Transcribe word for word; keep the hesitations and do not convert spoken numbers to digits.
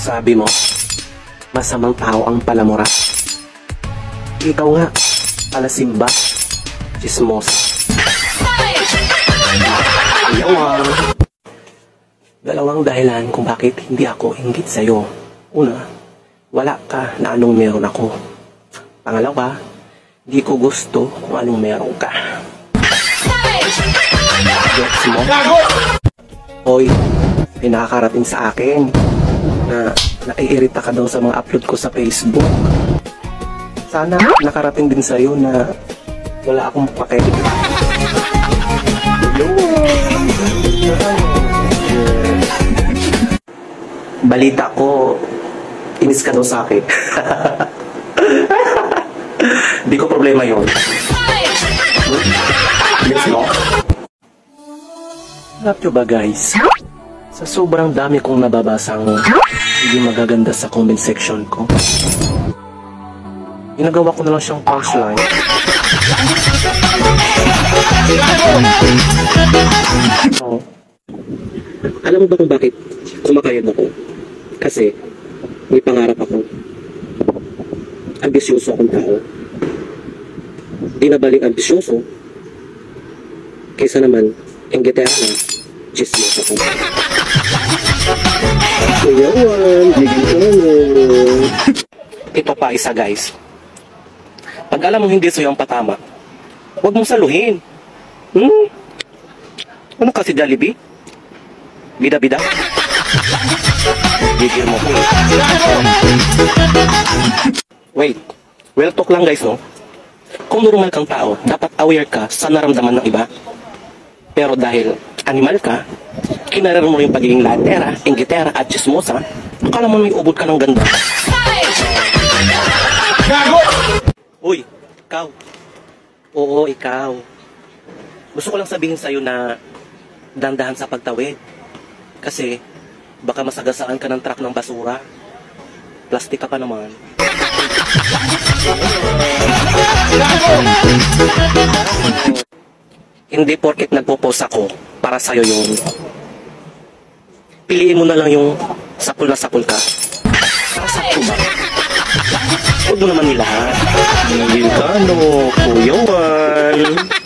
Sabi mo, masamang tao ang palamura. Ikaw nga, palasimba, chismos. Ayaw. Dalawang dahilan kung bakit hindi ako inggit sa'yo. Una, wala ka na anong meron ako. Pangalawa, di ko gusto kung anong meron ka. Gets mo? Hoy, pinakakarating sa akin na naiirita ka daw sa mga upload ko sa Facebook. Sana nakarating din sa'yo na wala akong pakialam. Balita ko, inis ka daw sa akin. Di ko problema yun. Gets mo? Alam nyo ba guys, sa sobrang dami kong nababasang hindi magaganda sa comment section ko, ginagawa ko na lang siyang punchline. So, alam mo ba kung bakit kumakayod ako? Kasi may pangarap ako. Ambisyoso akong tao. Di na baling ambisyoso kaysa naman inggitera na chismos ako. Kuyawan, bigyan ko mo. Ito pa isa guys. Pag alam mo hindi sa'yo ang patama, huwag mong saluhin. Hmm? Ano kasi Jollibee? Bida-bida? Bigyan mo ko. Wait. Well talk lang guys, no? Kung normal kang tao, dapat aware ka sa naramdaman ng iba. Pero dahil animal ka, kinarar mo yung pagiging latera, inggitera at chismosa, akala mo may ubod ka ng ganda. Uy, ikaw. Oo, ikaw. Gusto ko lang sabihin sa'yo na dandahan sa pagtawid. Kasi baka masagasaan ka ng truck ng basura. Plastic ka pa naman. Hindi porket nagpo-post ako para sa'yo yun. Piliin mo na lang yung sapul na sapul ka. Sapul ba? Huwag mo naman nila. Hindi ka, no, kuyawan.